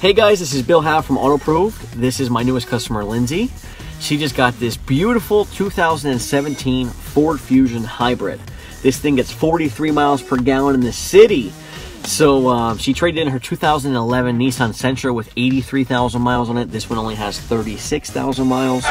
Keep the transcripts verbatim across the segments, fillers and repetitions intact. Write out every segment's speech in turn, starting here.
Hey guys, this is Bill Have from AutoProved. This is my newest customer, Lindsay. She just got this beautiful two thousand seventeen Ford Fusion Hybrid. This thing gets forty-three miles per gallon in the city. So um, she traded in her two thousand eleven Nissan Sentra with eighty-three thousand miles on it. This one only has thirty-six thousand miles.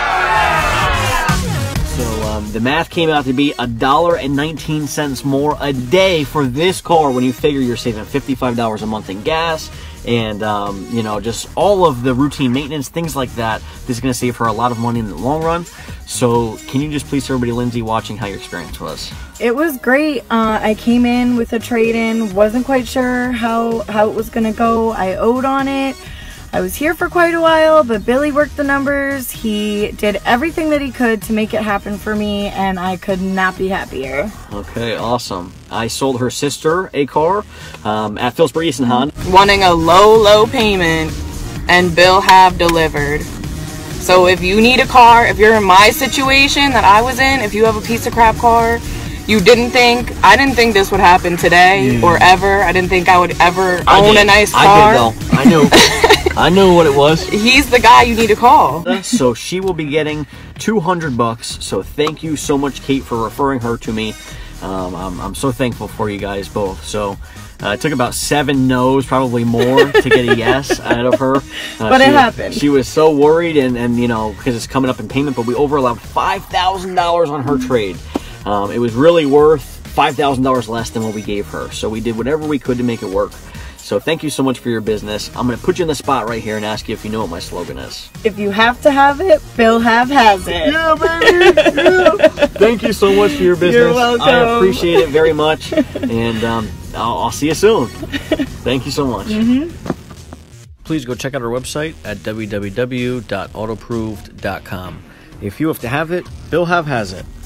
So um, the math came out to be a dollar and nineteen cents more a day for this car when you figure you're saving fifty-five dollars a month in gas and, um, you know, just all of the routine maintenance, things like that. This is going to save her a lot of money in the long run. So can you just please tell everybody, Lindsay, watching, how your experience was? It was great. Uh, I came in with a trade-in, wasn't quite sure how, how it was going to go. I owed on it. I was here for quite a while, but Billy worked the numbers. He did everything that he could to make it happen for me, and I could not be happier. Okay, awesome. I sold her sister a car um, at Phillipsburg East and Honda. Wanting a low, low payment, and Bill Have delivered. So if you need a car, if you're in my situation that I was in, if you have a piece of crap car, you didn't think, I didn't think this would happen today yeah. or ever. I didn't think I would ever I own did. a nice car. I did though. I knew. I knew what it was. He's the guy you need to call. So she will be getting two hundred bucks. So thank you so much, Kate, for referring her to me. Um, I'm, I'm so thankful for you guys both. So uh, it took about seven no's, probably more, to get a yes out of her. Uh, but it happened. She was so worried, and, and you know, because it's coming up in payment, but we over allowed five thousand dollars on her trade. Um, it was really worth five thousand dollars less than what we gave her. So we did whatever we could to make it work. So thank you so much for your business. I'm going to put you in the spot right here and ask you if you know what my slogan is. If you have to have it, Bill Have has it. Yeah, baby. Yeah. Thank you so much for your business. You're welcome. I appreciate it very much. And um, I'll, I'll see you soon. Thank you so much. Mm-hmm. Please go check out our website at w w w dot autoproved dot com. If you have to have it, Bill Have has it.